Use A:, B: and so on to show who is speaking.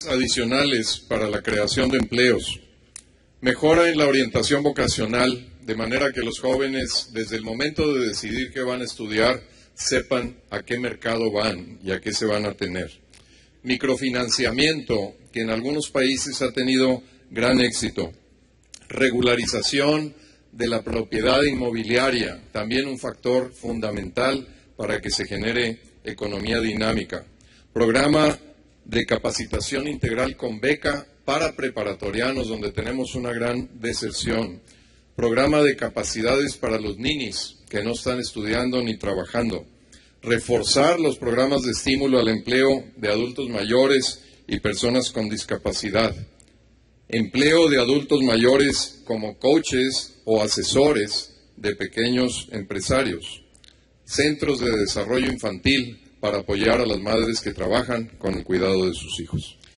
A: adicionales para la creación de empleos, mejora en la orientación vocacional, de manera que los jóvenes, desde el momento de decidir qué van a estudiar, sepan a qué mercado van y a qué se van a tener. Microfinanciamiento, que en algunos países ha tenido gran éxito. Regularización de la propiedad inmobiliaria, también un factor fundamental para que se genere economía dinámica. Programa de capacitación integral con beca para preparatorianos, donde tenemos una gran deserción. Programa de capacidades para los ninis, que no están estudiando ni trabajando. Reforzar los programas de estímulo al empleo de adultos mayores y personas con discapacidad. Empleo de adultos mayores como coaches o asesores de pequeños empresarios. Centros de desarrollo infantil para apoyar a las madres que trabajan con el cuidado de sus hijos.